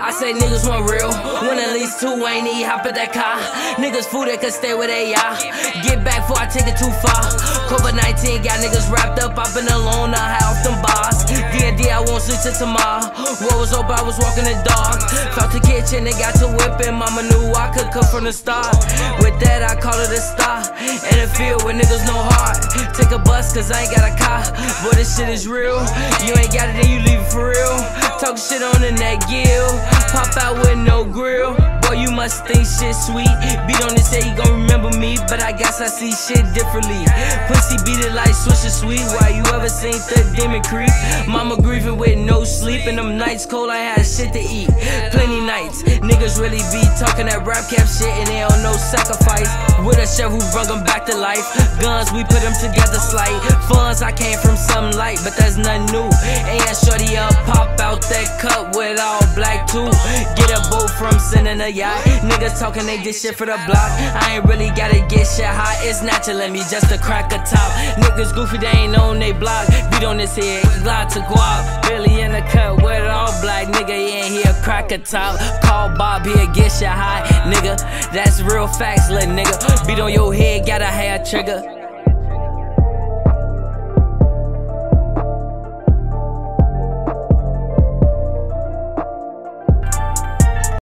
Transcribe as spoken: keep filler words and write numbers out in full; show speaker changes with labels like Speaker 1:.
Speaker 1: I say niggas want real, when at least two ain't need hop in that car. Niggas fool that could stay where they are. Get back before I take it too far. COVID nineteen got niggas wrapped up, I've been alone, I high off them bars. D and D, I won't sleep till tomorrow. What was open, I was walking the dog. Felt the kitchen, they got to whipping. Mama knew I could cook from the start. With that, I call it a star. In the field with niggas no heart. Take a bus, cause I ain't got a car. Boy, this shit is real. You ain't got it, then you leave it for real. Talk shit on the neck, gill. Pop out with no grill. Boy, you must think shit sweet. Beat on this, say you gon' remember me. But I guess I see shit differently. Pussy beat it like Swisher Sweet. Why you ever seen the demon creep? Mama grieving with no sleep. And them nights cold, I had shit to eat. Plenty nights, niggas really be talking that rap cap shit. And they don't know sacrifice. With a chef who brung them back to life. Guns, we put them together slight. Funds, I came from something light. But that's nothing new. Ain't that shorty up, pop out that cup with all black too. Get a boat from sending a yacht. Niggas talking they did shit for the block. I ain't really gotta get shit hot. It's natural in me just to crack a top. Niggas goofy, they ain't on they block. Beat on this head, glide to guap. Really in the cut with all black. Nigga in here, crack a top. Call Bob here, get shit hot. Nigga, that's real facts, little nigga. Beat on your head, got a hair trigger.